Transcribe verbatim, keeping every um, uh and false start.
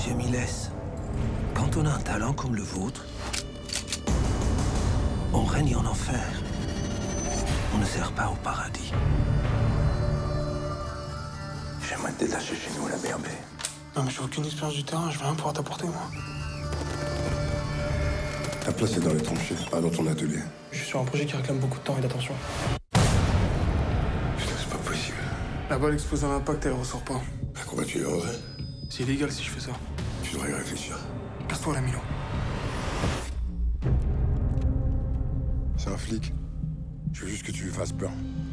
Monsieur Miles, quand on a un talent comme le vôtre, on règne en enfer. On ne sert pas au paradis. J'aimerais te détacher chez nous, la B R B. Non, mais j'ai aucune expérience du terrain, je vais rien pouvoir t'apporter, moi. Ta place est dans les tranchées, pas dans ton atelier. Je suis sur un projet qui réclame beaucoup de temps et d'attention. Putain, c'est pas possible. La balle explose à l'impact et elle ressort pas. Un combat, tu l'aurais? C'est illégal si je fais ça. Tu devrais y réfléchir. Casse-toi, là, Milo. C'est un flic. Je veux juste que tu lui fasses peur.